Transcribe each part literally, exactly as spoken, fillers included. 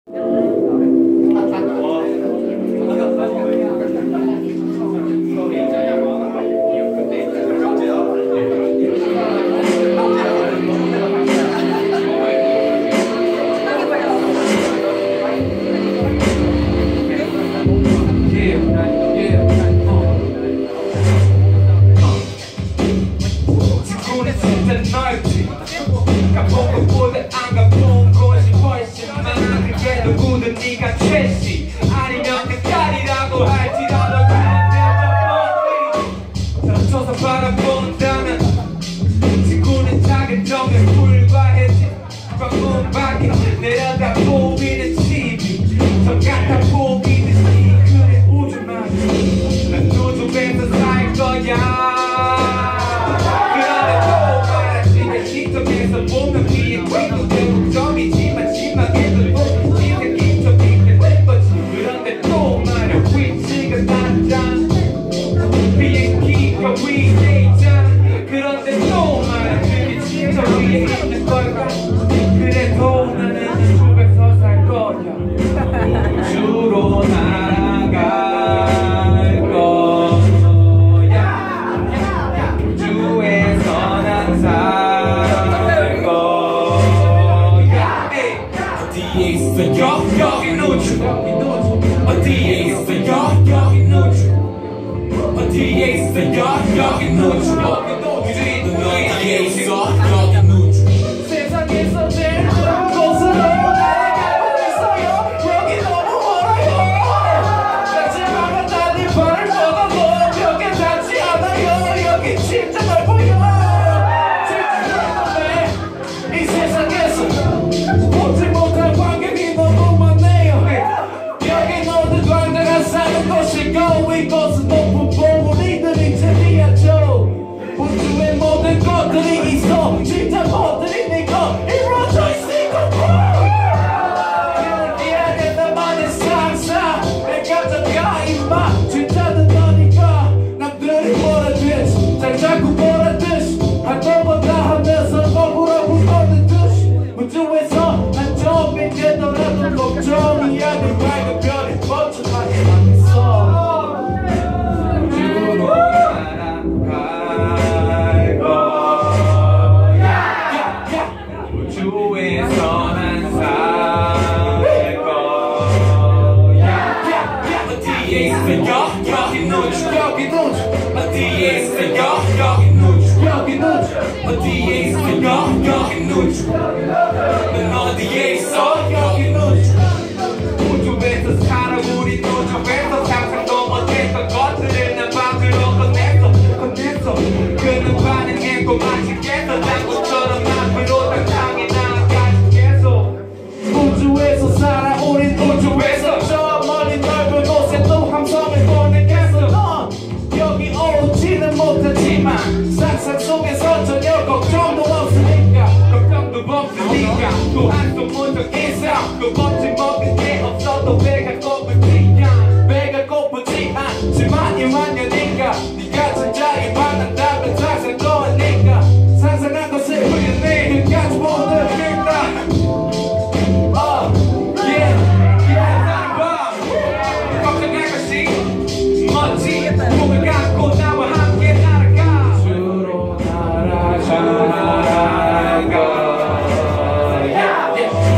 가본 것보다 안 가본 곳이 훨씬 많아. 그게 누구든 네가 최씨 아니면 끝까지라고 할지라도 젖혀서 바라본다면 지구는 작은 점에 불과해지. 방문 밖에 내려다 보이는 집이 저 같아 보이듯이. 그래 우주만 난 우주에서 살 거야. 보면 위에 귀도 대국점이지만 심하게도 인생 인적이 되는 거지. 그런데 또 말야 위치가 낮아. 비행기가 위에 있잖아. 그런데 또 말야 그게 진짜 위에 있는 걸까. 그래도 나는 우주에서 살 거야. 우주로 날아갈 거야. 우주에서 난 살 여긴 우주 어디에 있어요 여긴 우주 어디에 있어요 여긴 우주 우주도 어디에 있어 여긴 우주 세상에서 제일 좋은 곳으로 날아가고 있어요. 여기 너무 멀어요. 마지막은 달릴 발을 뻗어도 벽에 닿지 않아요. 여기 진짜 넓어요. 진짜 넓네. 이 세상에서 보지 못할 광경이 너무 많네요. 여기 모두 광대가 사는 곳이고 이곳은 높은 봉우리들이 제비하죠. 우주에 모든 것들이 있어. 진짜 뭐들이 네거 이루어져 있으니까 이 안에 나만의 상상 내 감정가 임마. 진짜는 너니까 남들이 뭐라듯이 잘 자꾸 뭐라듯이 한 번보다 하면서 뭐라고 뻗는 듯이 우주에서 한 점이 되더라도 걱정이 아닌 밝은 별이 멈춰가게 하겠어. 우주로 날아갈 거야. 우주에서 난 살 거야. 어디에 있어요 여긴 우주 여긴 우주 어디에 있어요 여긴 우주 여긴 우주 어디에 있어요 여긴 우주 넌 어디에 있어 여긴 우주 우주에서 살아 우린 우주에서 상상도 못했던 것들을 난 밖으로 꺼냈어 꺼냈어. 그는 반응했고 맛있겠어. 당구처럼 앞으로 당당히 나아가지 계속. 우주에서 살아 우린 우주에서 저 멀리 넓은 곳에 또 함성을 보내겠어. 넌 여기 오지는 못하지만 상상 속에서 전혀 걱정도 없으니까 걱정도 없으니까 또 한숨 먼저 인상 또 멋진 먹은 게 없어도 배가 고프지 않 배가 고프지 않지만 이만 년이니까 네가 진짜 이만한다면 상상도 하니까 상상한 것을 우연히 끝까지 모르겠다. 어 yeah yeah 걱정할 것이 뭐지. 꿈을 갖고 나와 함께 날아가. 우주로 날아갈 거야.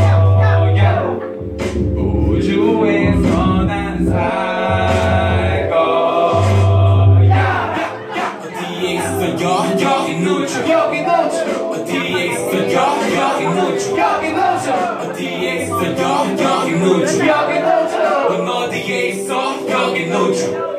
우주에서 난 살 거야. 어디에 있어요 여긴 우주 여긴 우주 어디에 있어요 여긴 우주 여긴 우주 어디에 있어요 여긴 우주 여긴 우주 넌 어디에 있어 여긴 우주